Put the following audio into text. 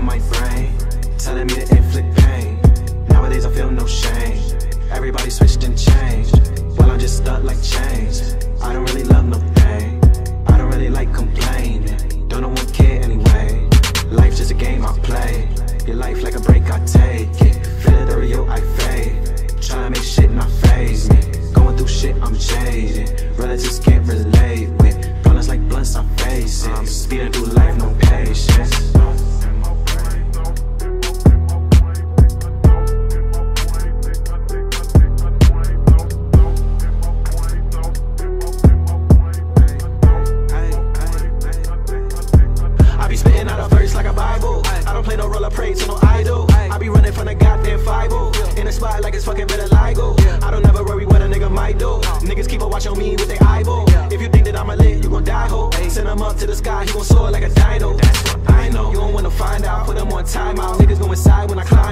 in my brain, telling me to inflict pain. Nowadays I feel no shame. Everybody switched and changed. Well, I'm just stuck like chains. I don't really love no pain. I don't really like complaining. Don't no one care anyway. Life's just a game I play. Your life like a break, I take it. Feel it or real, I fade. Tryna make shit not faze me. Going through shit, I'm jaded. Relatives can't relate with problems like blunts, I face it. Speeding through life, no patience. I be spitting out a verse like a Bible. I don't play no role, I pray to no idol. I be running from the goddamn 5-0. In the spot like it's fucking vitiligo. I don't ever worry what a nigga might do. Niggas keep a watch on me with their eyeball. If you think that I'm a lit, you gon' die, ho. Send him up to the sky, he gon' soar like a dino. That's what I know. You don't wanna find out, put him on timeout. Niggas go inside when I climb